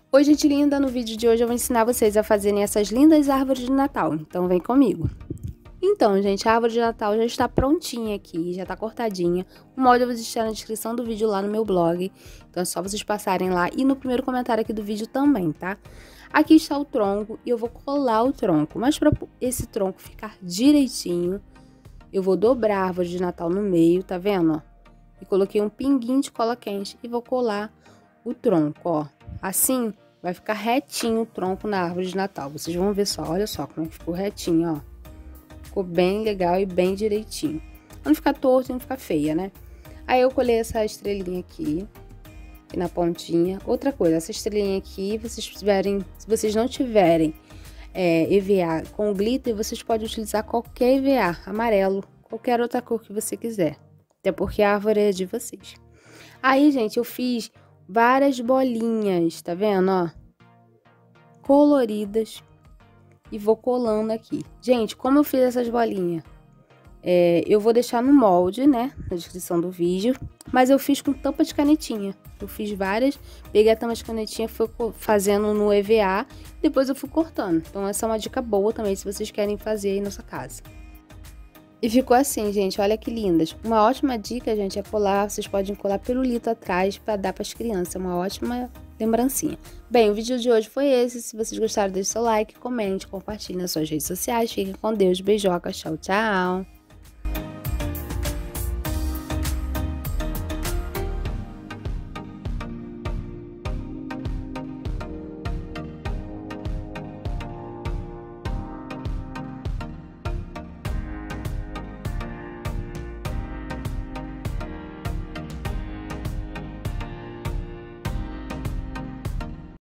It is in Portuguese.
Oi, gente linda! No vídeo de hoje eu vou ensinar vocês a fazerem essas lindas árvores de Natal, então vem comigo. Então, gente, a árvore de Natal já está prontinha aqui, já está cortadinha. O molde eu vou deixar na descrição do vídeo lá no meu blog, então é só vocês passarem lá e no primeiro comentário aqui do vídeo também, tá? Aqui está o tronco e eu vou colar o tronco, mas para esse tronco ficar direitinho, eu vou dobrar a árvore de Natal no meio, tá vendo, ó? E coloquei um pinguinho de cola quente e vou colar o tronco, ó. Assim, vai ficar retinho o tronco na árvore de Natal. Vocês vão ver só, olha só como é que ficou retinho, ó. Ficou bem legal e bem direitinho. Pra não ficar torto e não ficar feia, né? Aí eu colei essa estrelinha aqui na pontinha. Outra coisa, essa estrelinha aqui, se vocês não tiverem EVA com glitter, vocês podem utilizar qualquer EVA, amarelo, qualquer outra cor que você quiser. Até porque a árvore é de vocês. Aí, gente, eu fiz várias bolinhas, tá vendo, ó? Coloridas. E vou colando aqui. Gente, como eu fiz essas bolinhas? Eu vou deixar no molde, né? Na descrição do vídeo. Mas eu fiz com tampa de canetinha. Eu fiz várias. Peguei a tampa de canetinha, fui fazendo no EVA. Depois eu fui cortando. Então essa é uma dica boa também, se vocês querem fazer aí na sua casa. E ficou assim, gente, olha que lindas. Uma ótima dica, gente, é colar, vocês podem colar pirulito atrás para dar para as crianças, é uma ótima lembrancinha. Bem, o vídeo de hoje foi esse, se vocês gostaram, deixe seu like, comente, compartilhe nas suas redes sociais. Fiquem com Deus, beijocas, tchau, tchau!